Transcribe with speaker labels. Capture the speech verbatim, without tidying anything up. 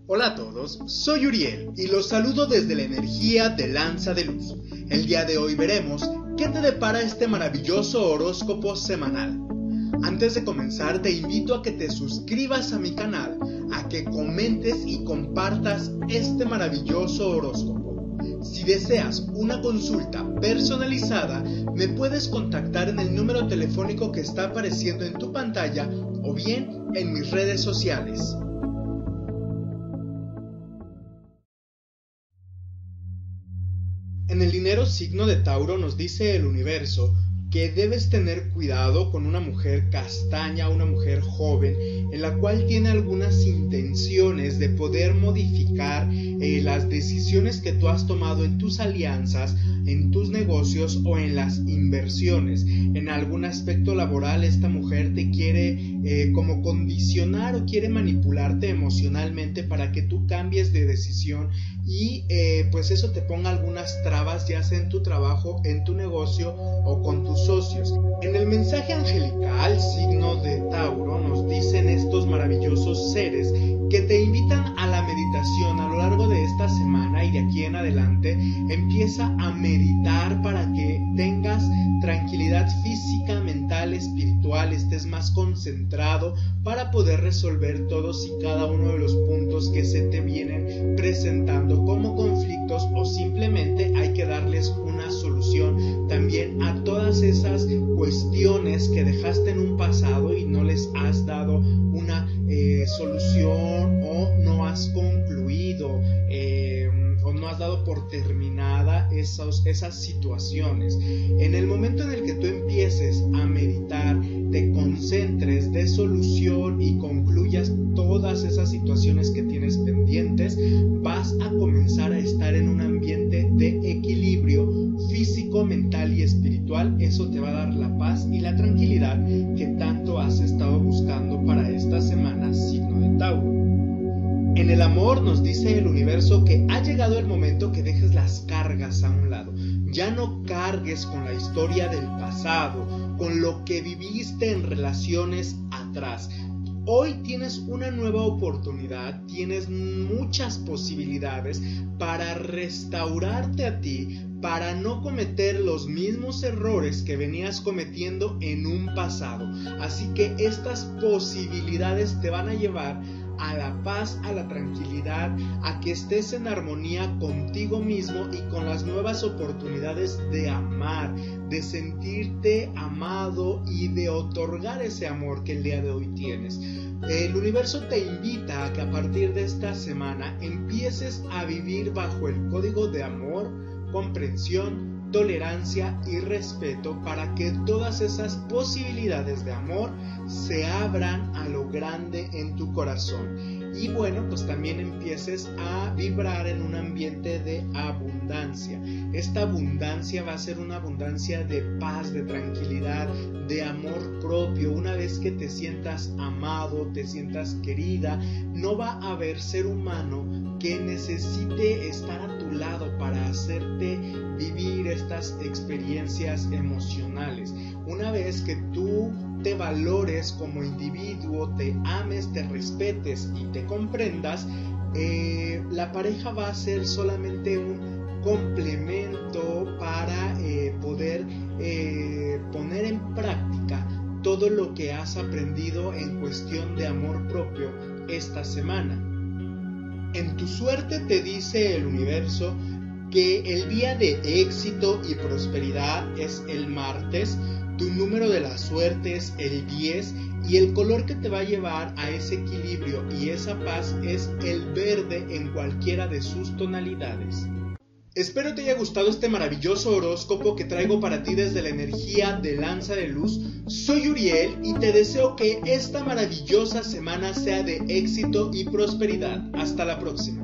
Speaker 1: Hola a todos, soy Uriel y los saludo desde la energía de Lanza de Luz. El día de hoy veremos qué te depara este maravilloso horóscopo semanal. Antes de comenzar te invito a que te suscribas a mi canal, a que comentes y compartas este maravilloso horóscopo. Si deseas una consulta personalizada, me puedes contactar en el número telefónico que está apareciendo en tu pantalla o bien en mis redes sociales. En el dinero signo de Tauro nos dice el universo que debes tener cuidado con una mujer castaña, una mujer joven, en la cual tiene algunas intenciones de poder modificar eh, las decisiones que tú has tomado en tus alianzas, en tus negocios o en las inversiones. En algún aspecto laboral esta mujer te quiere eh, como condicionar o quiere manipularte emocionalmente para que tú cambies de decisión y eh, pues eso te ponga algunas trabas, ya sea en tu trabajo, en tu negocio o con tus socios. En el mensaje angelical signo de Tauro nos dicen estos maravillosos seres que te invitan a la meditación a lo largo de esta semana y de aquí en adelante. Empieza a meditar para que tengas tranquilidad física, mental, espiritual, estés más concentrado para poder resolver todos y cada uno de los puntos que se te vienen presentando como conflictos, o simplemente hay que darles una solución también a todas esas cuestiones que dejaste en un pasado y no les has dado una eh, solución o no has concluido eh, o no has dado por terminada esos, esas situaciones. En el momento en el que tú empieces a meditar, te concentres, de solución y concluyas todas esas situaciones que tienes pendientes, vas a comenzar a estar en un ambiente de equilibrio físico, mental y espiritual. Eso te va a dar la paz y la tranquilidad que tanto has estado buscando para esta semana, signo de Tauro. En el amor nos dice el universo que ha llegado el momento que dejes las cargas a un lado. Ya no cargues con la historia del pasado, con lo que viviste en relaciones atrás. Hoy tienes una nueva oportunidad, tienes muchas posibilidades para restaurarte a ti, para no cometer los mismos errores que venías cometiendo en un pasado. Así que estas posibilidades te van a llevar a la paz, a la tranquilidad, a que estés en armonía contigo mismo y con las nuevas oportunidades de amar, de sentirte amado y de otorgar ese amor que el día de hoy tienes. El universo te invita a que a partir de esta semana empieces a vivir bajo el código de amor, comprensión, tolerancia y respeto, para que todas esas posibilidades de amor se abran a lo grande en tu corazón. Y bueno, pues también empieces a vibrar en un ambiente de abundancia. Esta abundancia va a ser una abundancia de paz, de tranquilidad, de amor propio. Una vez que te sientas amado, te sientas querida, no va a haber ser humano que necesite estar a tu lado para hacerte vivir estas experiencias emocionales. Una vez que tú te valores como individuo, te ames, te respetes y te comprendas, eh, la pareja va a ser solamente un complemento para eh, poder eh, poner en práctica todo lo que has aprendido en cuestión de amor propio esta semana. En tu suerte te dice el universo que el día de éxito y prosperidad es el martes, tu número de la suerte es el diez y el color que te va a llevar a ese equilibrio y esa paz es el verde en cualquiera de sus tonalidades. Espero te haya gustado este maravilloso horóscopo que traigo para ti desde la energía de Lanza de Luz. Soy Uriel y te deseo que esta maravillosa semana sea de éxito y prosperidad. Hasta la próxima.